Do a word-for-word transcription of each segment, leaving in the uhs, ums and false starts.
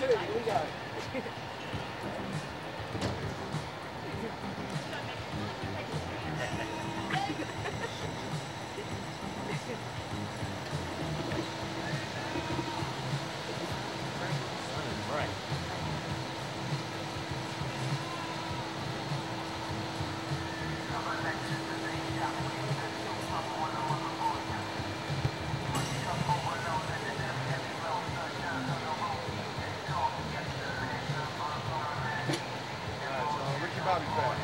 two. Here we go. Bobby fast.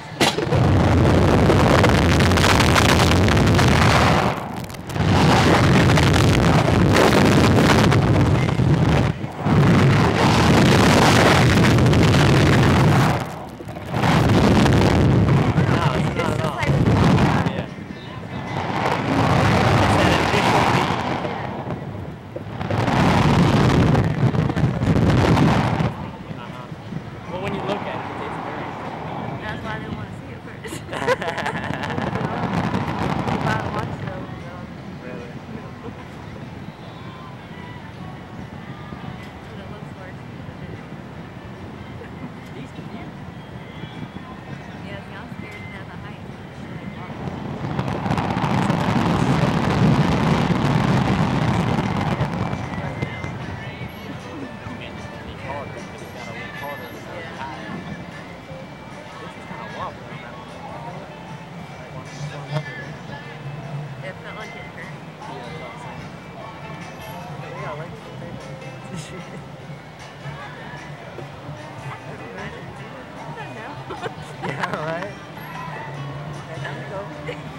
Yeah, right? Okay, there we go.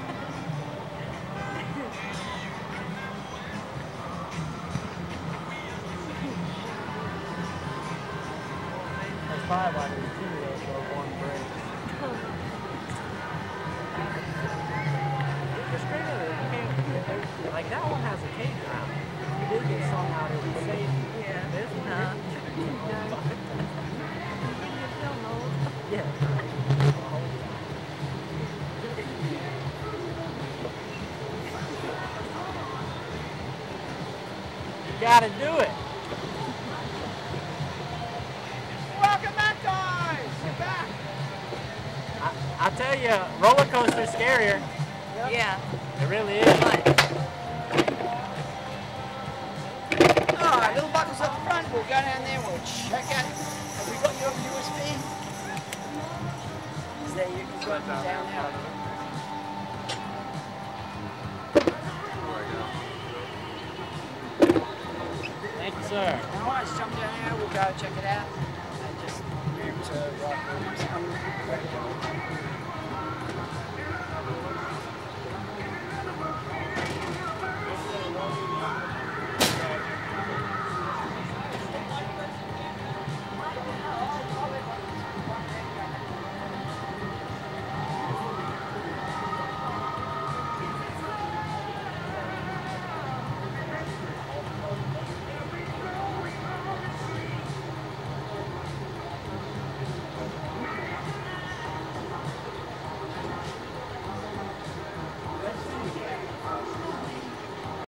There's five on these two, though, so one break. Just straight up, you can't, like that one has a cage around it. You did get some out of the safe. Yeah. This one, No. yeah. You gotta do it. Welcome back, guys. Get back. I, I tell you, roller coaster's scarier. Yep. Yeah. It really is. But All right, little buckles up front. We'll go down there. We'll check out. Have we got your U S B? Is there you can go down now? Thank you, sir. All right, let's jump down here. We'll go check it out. And just move to right.